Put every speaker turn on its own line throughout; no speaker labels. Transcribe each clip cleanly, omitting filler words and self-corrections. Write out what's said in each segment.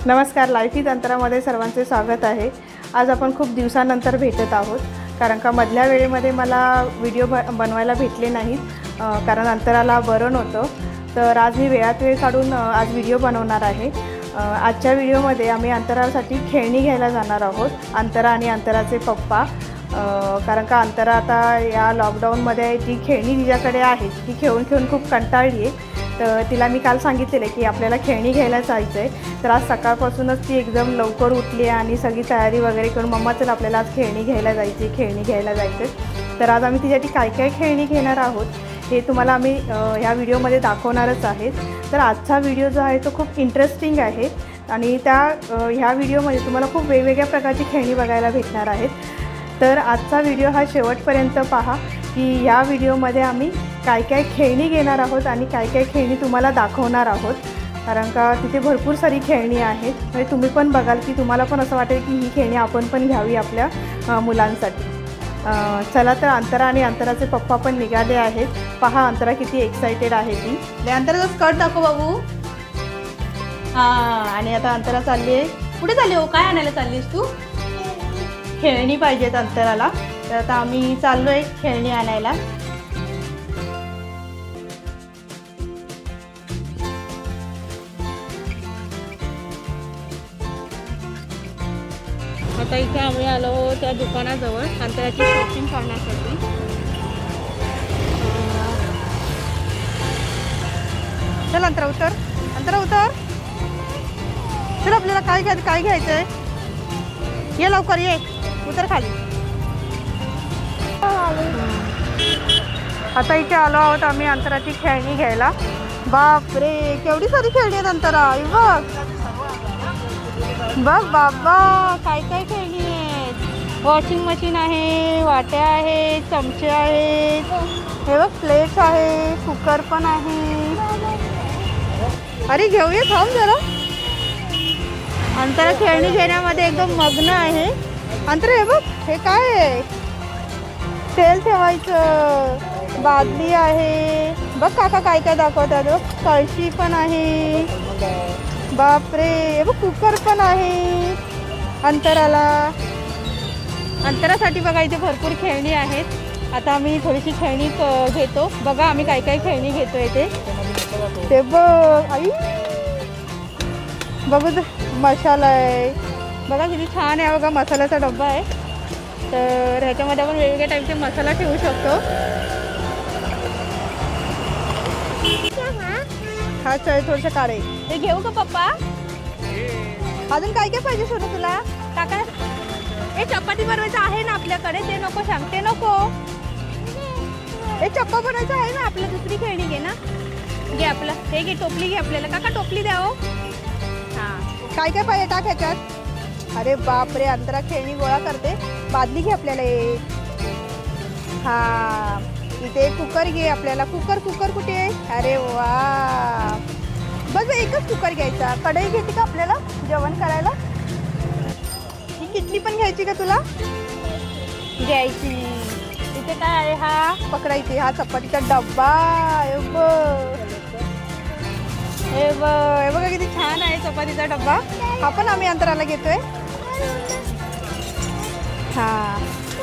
नमस्कार, life is अंतरामध्ये सर्वांचे स्वागत आहे। आज आपण खूप दिवसानंतर भेटत आहोत, कारण का मधल्या वेळेमध्ये मला व्हिडिओ बनवायला भेटले नाहीत, कारण अंतराला बरं नव्हतं। तर आज मी वेळात वेळ काढून आज व्हिडिओ बनवणार आहे। आजच्या व्हिडिओमध्ये आम्ही अंतरासाठी खेळणी घ्यायला जाणार आहोत, अंतरा आणि अंतराचे पप्पा। कारण का अंतरा आता या लॉकडाऊनमध्ये जी खेळणी तिच्याकडे आहेत ती खेळून खेळून खूप कंटाळली आहे। तर तिला मी काल सांगितलेलं की आपल्याला खेळणी घ्यायला जायचं आहे। तर आज सकाळपासूनच ती एकदम लवकर उठली आणि सगळी तयारी वगैरे करून, मम्मा चल आपल्याला आज खेळणी घ्यायला जायचे। तर आज आम्ही तिच्यासाठी काय काय खेळणी घेणार आहोत हे तुम्हाला आम्ही ह्या व्हिडिओमध्ये दाखवणारच आहे। तर आजचा व्हिडिओ जो आहे तो खूप इंटरेस्टिंग आहे आणि ह्या व्हिडिओमध्ये तुम्हाला खूप वेगवेगळ्या प्रकारची खेळणी बघायला भेटणार आहेत। तर आजचा व्हिडिओ हा शेवटपर्यंत पहा की या व्हिडिओमध्ये आम्ही काय काय खेळणी घेणार आहोत आणि काय काय खेळणी तुम्हाला दाखवणार आहोत, कारण का तिथे भरपूर सारी खेळणी आहेत। म्हणजे तुम्ही पण बघाल की तुम्हाला पण असं वाटेल की ही खेळणी आपण पण घ्यावी आपल्या मुलांसाठी। चला तर अंतरा आणि अंतराचे पप्पा पण निघाले आहेत। पहा अंतरा किती एक्साइटेड आहे ती। अंतराचा स्कर्ट दाखव बाबू। हां, आणि आता अंतरा चालली आहे। कुठे चालली हो? काय आणायला चाललीस तू? खेळणी पाहिजेत अंतराला, तर आता आम्ही चाललोय खेळणी आणायला। आता इथे आम्ही आलो त्या दुकानाजवळ अंतराची शॉपिंग करण्यासाठी। चल अंतरा उतर, अंतरा उतर। चल आपल्याला काय घ्यायचं आहे? ये लवकर, ये उतर खाली। आता इथे आलो आहोत आम्ही अंतराची खेळणी घ्यायला। बाप रे, केवढी सारी खेळणी आहेत अंतरा। बघ बाबा, काय काय खेळणी आहेत। वॉशिंग मशीन आहे, वाट्या आहेत, चमचे आहेत, हे बघ प्लेट्स आहे, कुकर पण आहे। अरे घेऊया, थांब जरा। अंतरा खेळणी घेण्यामध्ये एकदम मग्न आहे। अंतरा हे बघ, हे काय आहे? तेल ठेवायचं, बादली आहे। बघ काका काय काय दाखवतात, कळशी पण आहे। बापरे, हे बघ कुकर पण आहे अंतरासाठी। बघा इथे भरपूर खेळणी आहेत। आता आम्ही थोडीशी खेळणी घेतो। बघा आम्ही काय काय खेळणी घेतोय ते बघ। आई बघू, मसाला आहे बघा किती छान आहे। बघा मसाल्याचा डब्बा आहे, तर ह्याच्यामध्ये आपण वेगवेगळ्या टाईपचे मसाला ठेवू शकतो। हा चल, थोडेसे काढे ते घेऊ का पप्पा? अजून काय काय पाहिजे सोनू तुला? काका हे चपाती बनवायचं आहे ना आपल्याकडे, ते नको सांग, ते नको। हे चप्पा बनवायचं आहे ना आपलं, दुसरी खेळणी घे ना, घे आपलं हे घे, टोपली घे आपल्याला। काका टोपली द्या हो। हां, काय काय पाहिजे टाक ह्याच्यात। अरे बापरे, अंतरा खेळणी गोळा करते। बादली घे आपल्याला एक। हां, इथे कुकर घे आपल्याला। कुकर कुठे आहे? अरे वा, बस एकच कुकर घ्यायचा। कढई घेते का आपल्याला जेवण करायला? ही किटली पण घ्यायची का तुला? घ्यायची। इथे काय आहे? हा पकडायची, हा चपातीचा डब्बा। हे बघा किती छान आहे चपातीचा डब्बा। हा पण आम्ही अंतराला घेतोय। हा,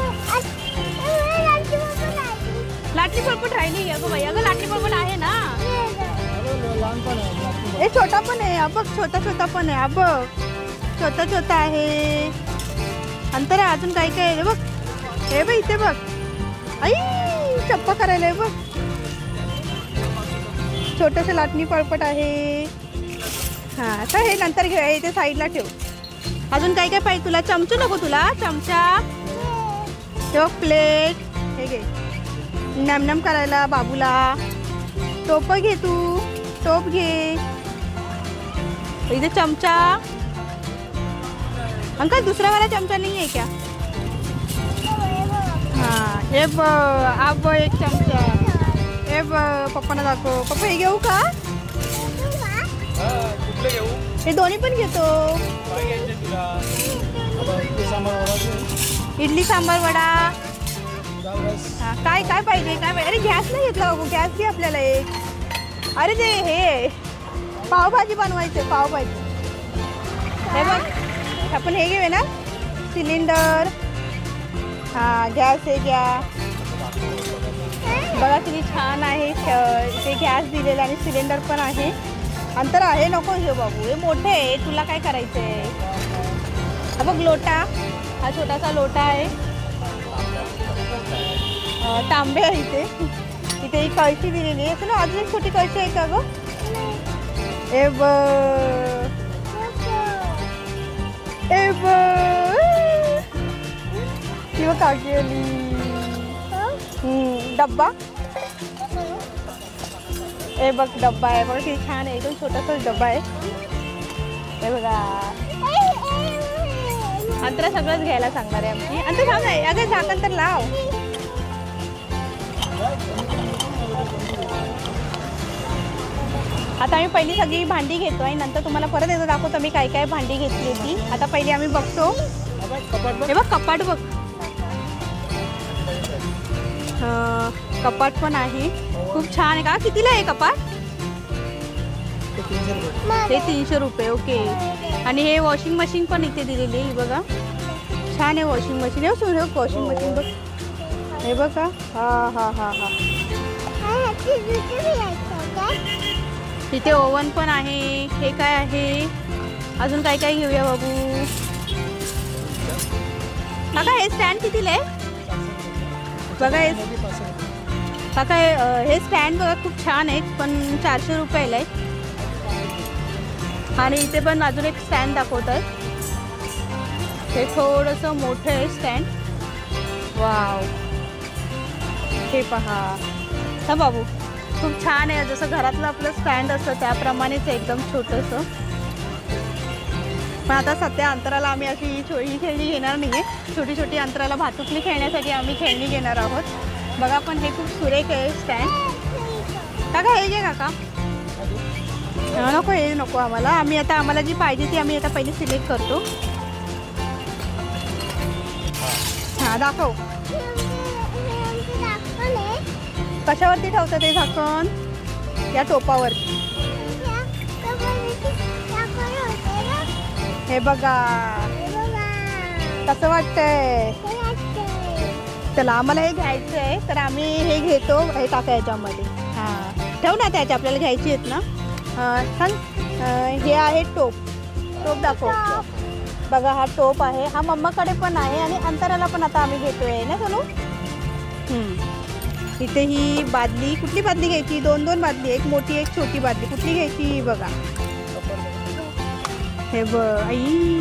लाटणी पळपट राहिली अगं बाई। अगं लाटणी पळपट आहे ना, हे छोटा पण आहे। बघ छोटा पण आहे। बघ छोटा आहे अंतरा। अजून काय काय आहे बघ, हे बघ इथे बघ। आई चप्पा करायला आहे बघ, छोटंसं लाटणी पळपट आहे। हां, तर हे नंतर घे, इथे साईडला ठेव। अजून काय काय पाहिजे तुला? चमचा नको तुला? चमचा ठेव, प्लेट हे घे नॅम करायला बाबूला। टोप घे तू, टोप घे। इथे चमचा। अंकल दुसरा वाला चमचा नाही आहे क्या? हां, हे अब एक चमचा। हे पप्पांना दाखव। पप्पा हे घेऊ का? हे दोन्ही पण घेतो। इडली सांबार वडा। हां, काय काय पाहिजे? अरे गॅस नाही घेतला बाबू, गॅस घे आपल्याला एक। अरे ते हे पावभाजी बनवायचे, पावभाजी। आपण हे घेऊया ना सिलेंडर. हां गॅस हे घ्या. बघा किती छान आहे. ते गॅस दिलेलं आणि सिलेंडर पण आहे. अंतर आहे नको घेऊ बाबू, हे मोठे आहे. तुला काय करायचं आहे? हा बघ लोटा, हा छोटासा लोटा आहे. तांबे आहे इथे. इथे ही कळशी दिलेली आहे. ना अजून एक छोटी कळशी आहे का गं? ए ब ए ब किंवा काकी आली. डब्बा हे बघ डब्बा आहे. बघा किती छान आहे. एकदम छोटासाच डब्बा आहे. हे बघा अंतरा सगळंच घ्यायला सांगणार आहे आमची. अंतर थांब नाही अगं झाकण तर लाव. आता आम्ही पहिली सगळी भांडी घेतो आहे. नंतर तुम्हाला परत एकदा दाखवतो आम्ही काय काय भांडी घेतली ती. आता पहिली आम्ही बघतो. हे बघ कपाट बघ. कपाट पण आहे. खूप छान आहे. का कितीला आहे कपाट? हे 300 रुपये. ओके. आणि हे वॉशिंग मशीन पण इथे दिलेली आहे बघा. छान आहे वॉशिंग मशीन. हे सुन वॉशिंग मशीन बघ. हे बघा. हां हां हां हां. इथे ओव्हन पण आहे. हे काय आहे? अजून काय काय घेऊया बाबू? काका हे स्टँड कितीला आहे? बघा हे काका हे स्टँड बघा खूप छान आहे. पण 400 रुपयाला आहे. आणि इथे पण अजून एक स्टँड दाखवतात. हे थोडंसं मोठं आहे स्टँड. वाव हे पहा. हा बाबू खूप छान आहे. जसं घरातलं आपलं स्टँड असतं त्याप्रमाणेच एकदम छोटंसं. पण आता सध्या अंतराला आम्ही अशी ही खेळणी घेणार नाही आहे. छोटी छोटी अंतराला भातुकली खेळण्यासाठी आम्ही खेळणी घेणार आहोत. बघा पण हे खूप सुरेख आहे स्टँड. काका हे घे काका. नको हे नको आम्हाला. आम्हाला जी पाहिजे ती आम्ही आता पहिले सिलेक्ट करतो. हां दाखव. कशावरती ठेवतं ते झाकण? या टोपावरती. हे बघा कसं वाटतंय. चला आम्हाला हे घ्यायचं आहे तर आम्ही हे घेतो. हे टाका याच्यामध्ये. हां ठेव ना त्याच्या आपल्याला घ्यायची आहेत ना. सांग. हे आहे टोप. टोप दाखव. बघा हा टोप आहे. हा मम्माकडे पण आहे आणि अंतराला पण आता आम्ही घेतोय ना सोनू. इथे ही बादली. कुठली बादली घ्यायची? 2 बादली. एक मोठी एक छोटी बादली. कुठली घ्यायची बघा. हे बघ आई.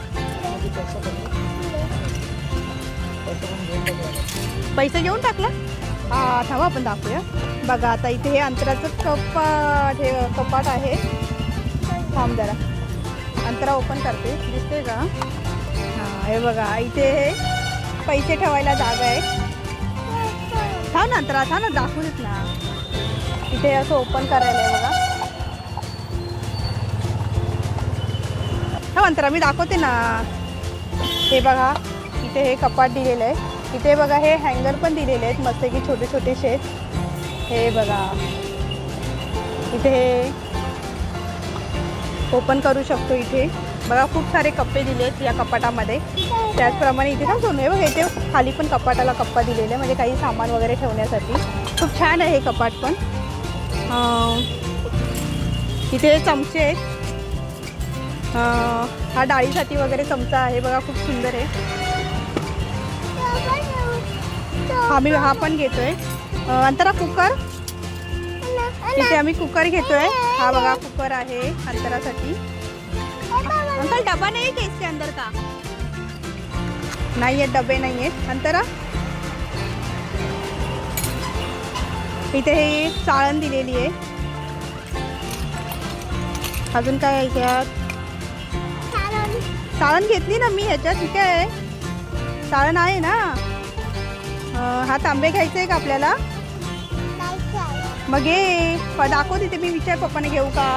पैसा घेऊन टाकला. हा थांबा आपण दाखवूया. बघा आता इथे हे अंतराचं कपाट. हे कपाट आहे. थांब जरा अंतरा ओपन करते. दिसते का? हां हे बघा इथे हे पैसे ठेवायला जागा आहे. थांब ना अंतरा. थांब ना दाखवू देत ना. इथे असं ओपन करायला आहे बघा. हा अंतरा मी दाखवते ना. हे बघा इथे हे कपाट दिलेलं आहे. इथे बघा हे हँगर पण दिलेले आहेत मस्त की छोटे छोटेसे आहेत. हे बघा इथे हे ओपन करू शकतो. इथे बघा खूप सारे कप्पे दिले आहेत या कपाटामध्ये. त्याचप्रमाणे इथे ना सोनू हे बघा इथे खाली पण कपाटाला कप्पा दिलेला आहे म्हणजे काही सामान वगैरे ठेवण्यासाठी. खूप छान आहे हे कपाट पण. इथे चमचे आहेत. हा डाळीसाठी वगैरे चमचा आहे बघा खूप सुंदर आहे. आम्ही हा पण घेतोय. अंतरा कुकर. इथे आम्ही कुकर घेतोय. हा बघा कुकर आहे अंतरासाठी. अंकल डबा नाही है इसके अंदर का? नाही आहेत डबे नाही आहेत अंतरा. इथे हे चाळण दिलेली आहे. अजून काय आहे ह्यात? चाळण घेतली ना मी ह्याच्यात. ठीक आहे चाळण आहे ना. हा तांबे घ्यायचे आहे का आपल्याला? मग घे. दाखव तिथे. मी विचार पप्पाने घेऊ का?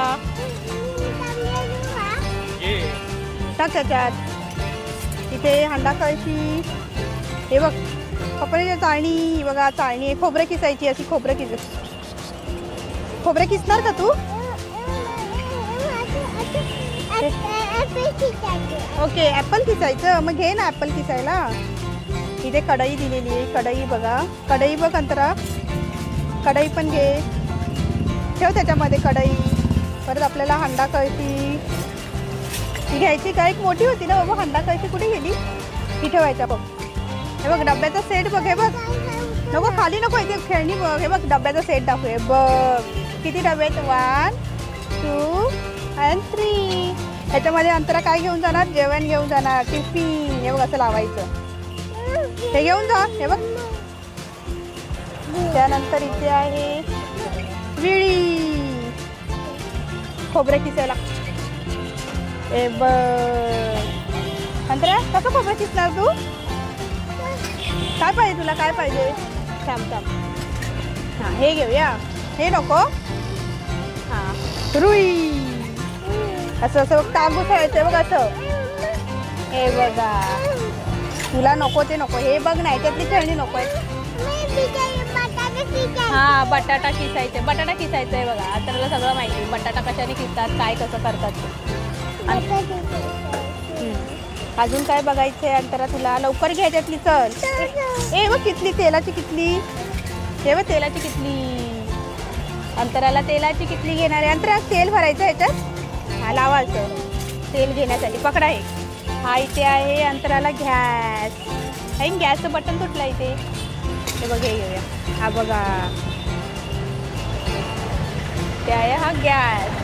टाक त्याच्यात. इथे हांडा कळशी. हे बघ पप्पाने चाळणी बघा. चाळणी आहे. खोबरं किसायची अशी. खोबरं किसणार का तू? ओके ॲपल किसायचं, मग घे ना ॲपल किसायला. इथे कढई दिलेली आहे, कढई बघा, कढई बघ अंतरा, कढई पण घे, ठेव त्याच्यामध्ये कढई. परत आपल्याला हंडा कळशी ही घ्यायची का, एक मोठी होती ना बाबा, हंडा कळशी कुठे गेली, ही ठेवायच्या बघ. हे बघ डब्याचा सेट बघ, हे बघ, नको खाली नको, इथे खेळणी बघ, हे बघ डब्याचा सेट दाखव, बघ किती डबे आहेत, 1 2 and 3. ह्याच्यामध्ये अंतरा काय घेऊन जाणार, जेवण घेऊन जाणार, टिफिन. हे बघ असं लावायचं, हे घेऊन जा, हे बघ. त्यानंतर इथे आहे विळी, खोबरं किसायला. हे बघ अंतरा, कसं खोबरं किसणार तू, काय पाहिजे तुला, काय पाहिजे, थांब थांब. हां हे घेऊया, हे नको. हां रुई, असं असं टाकू ठेवायचं बघ असं. हे बघा, तुला नको ते नको, हे बघ नाही त्यातली खेळणी नको आहे. हां बटाटा किसायचं, बटाटा किसायचं आहे बघा, आता सगळं माहिती बटाटा कशाने किसतात, काय कसं करतात ते. अजून काय बघायचं आहे अंतरा तुला, लवकर घ्या त्यातली, चल. ए बघ कितली तेलाची कितली, हे बघ तेलाची कितली, अंतराला तेलाची कितली घेणार आहे. अंतरा तेल भरायचं ह्याच्यात, हा लावा असं तेल घेण्यासाठी, पकडा. हे हा इथे आहे अंतराला गॅस, आहे गॅसचं बटन तुटलं इथे, हे बघ हे घेऊया. हा बघा ते आहे हा गॅस,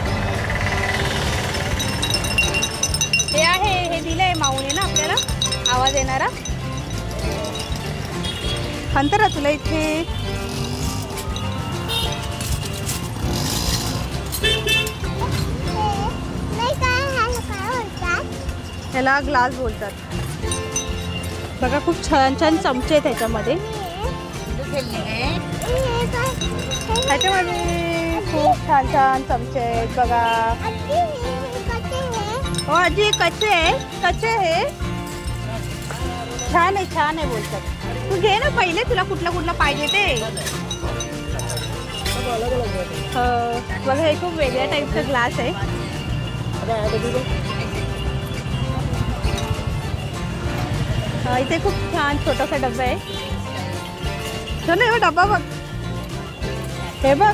हे आहे, हे दिलंय माऊने ना आपल्याला आवाज येणारा. अंतरा तुला इथे ह्याला ग्लास बोलतात बघा, खूप छान छान चमचे आहेत ह्याच्यामध्ये. ह्याच्यामध्ये खूप छान छान चमचे आहेत बघा. हो आजी कच्चे आहे, कच्चे आहे, छान आहे, छान आहे बोलतात. तू घे ना पहिले, तुला कुठला कुठला पाहिजे ते. बघा हे खूप वेगळ्या टाईपचा ग्लास आहे. इथे खूप छान छोटासा डब्बा आहे. चल हे डब्बा बघ, हे बघ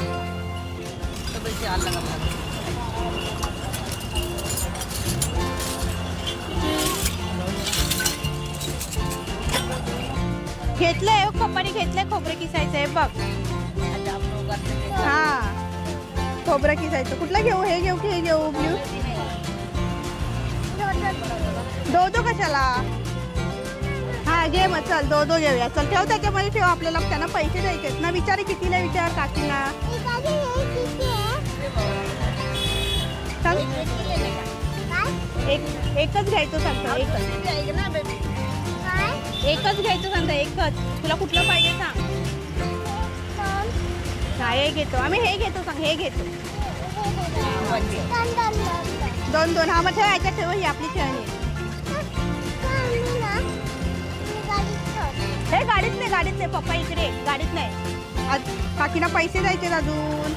घेतलंय, पप्पानी घेतलंय खोबरं किसायचं आहे बघ. हा खोबरं किसायचं, कुठलं घेऊ, हे घेऊ की हे घेऊ, ब्ल्यू दो कशाला. हा घे मग, चल दो घेऊया, चल ठेव त्याच्यामध्ये ठेव, आपल्याला त्यांना पैसे द्यायचे ना. विचार कितीला, विचार काकीना. एकच घ्यायचं सांगतो, एकच घ्यायचं सांगता, एकच. तुला कुठलं पाहिजे सांग. हा हे घेतो आम्ही, हे घेतो सांग, हे घेतो. 2 हा मग ठेव, याच्यात ठेव, ही आपली खेळणी. हे गाडीत नाही पप्पा इकडे, गाडीत नाही, काकीना पैसे द्यायचे अजून.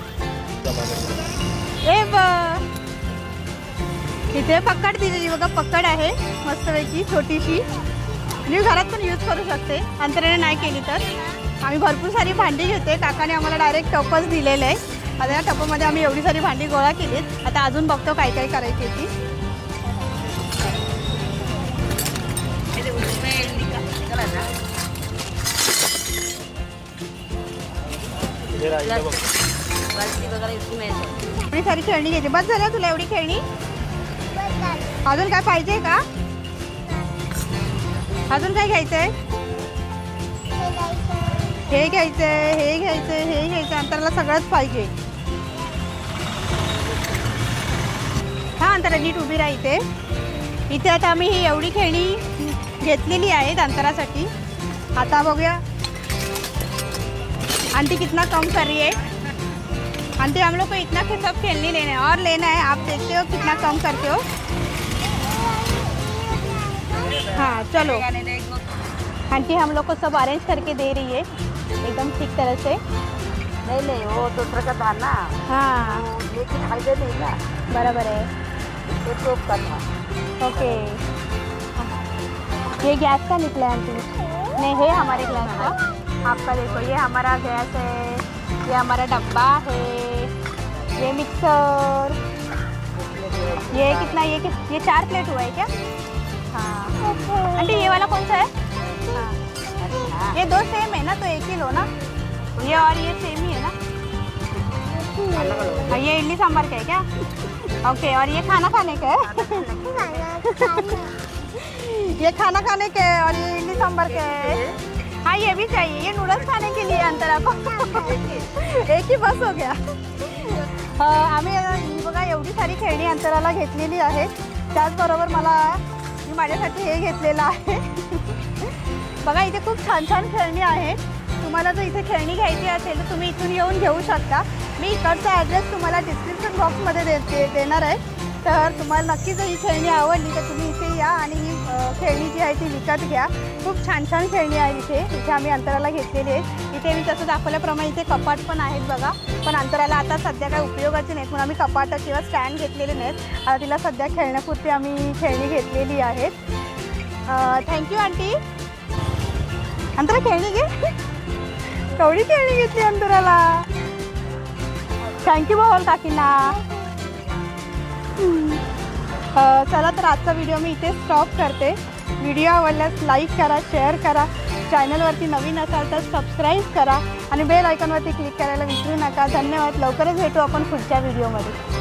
ए बघ इथे पक्कड दिलेली बघा, पक्कड आहे मस्तपैकी छोटीशी, मी घरात पण यूज करू शकते, अंतराने नाही केली तर. आम्ही भरपूर सारी भांडी घेते, काकाने आम्हाला डायरेक्ट टपच दिलेलं आहे. आता या टपामध्ये आम्ही एवढी सारी भांडी गोळा केलीत. आता अजून बघतो काय काय करायची ती. एवढी सारी खेळणी घ्यायची, बस झालं तुला एवढी खेळणी. अजून काय पाहिजे का, अजून काय घ्यायचंय, हे घ्यायचंय, हे घ्यायचंय, हे घ्यायचं, अंतराला सगळंच पाहिजे. हा अंतरा नीट उभी राहते. इथे आता आम्ही ही एवढी खेळणी घेतलेली आहेत अंतरासाठी. आता बघूया आंटी कितना कम कर रही है. आंटी हम लोग को इतना के सब खेलने लेना है और लेना है, आप देखते हो कितना कम करते हो. हाँ चलो आंटी हम लोग को सब अरेंज करके दे रही है एकदम ठीक तरह से.
नहीं वो दूसरा का था ना.
हाँ
लेकिन फायदे नहीं ना.
बराबर है.
ये टोप का था।
ओके, ये गैस का निकला है आंटी? नहीं है हमारे गैस का। आपका देखो ये हमारा गैस है, ये हमारा डब्बा है, ये मिक्सर, ये कितना, ये 4 प्लेट हुआ है क्या? हाँ आंटी ये वाला कौन सा है? हाँ ये 2 सेम है ना, तो एक ही लो ना। ये और ये सेम ही है ना? और ये इडली सांभर का है क्या? ओके, और ये खाना खाने का है? ये खाना खाने के और ये इडली सांभर के है। हाँ ये भी चाहिए, ये नूडल्स खाने के लिए अंतरा को। एक ही बस हो गया। आम्ही बघा एवढी सारी खेळणी अंतराला घेतलेली आहे। त्याचबरोबर मी माझ्यासाठी हे घेतलेलं आहे। बघा इथे खूप छान छान खेळणी आहेत। तुम्हाला जर इथे खेळणी घ्यायची असेल तर तुम्ही इथून येऊन घेऊ शकता। मी इकडचा ॲड्रेस तुम्हाला डिस्क्रिप्शन बॉक्समध्ये देणार आहे। तर तुम्हाला नक्कीच ही खेळणी आवडली तर तुम्ही इथे या आणि ही खेळणी जी आहे ती विकत घ्या। खूप छान छान खेळणी आहेत इथे आम्ही अंतराला घेतलेली आहेत। इथे मी तसं दाखवल्याप्रमाणे इथे कपाट पण आहेत बघा, पण अंतराला आता सध्या काही उपयोगाचे नाहीत म्हणून आम्ही कपाट किंवा स्टँड घेतलेले नाहीत। आता तिला सध्या खेळण्यापुरती आम्ही खेळणी घेतलेली आहेत। Thank you aunty. अंतरा खेळणी घे, केवढी खेळणी घेतली अंतराला। थँक्यू बोल काकींना। चला तर आजचा व्हिडिओ मी इथे स्टॉप करते। व्हिडिओ आवडल्यास लाईक करा, शेअर करा, चॅनलवरती नवीन असाल तर सबस्क्राईब करा आणि बेल आयकॉनवरती क्लिक करायला विसरू नका। धन्यवाद। लवकरच भेटू आपण पुढच्या व्हिडिओमध्ये।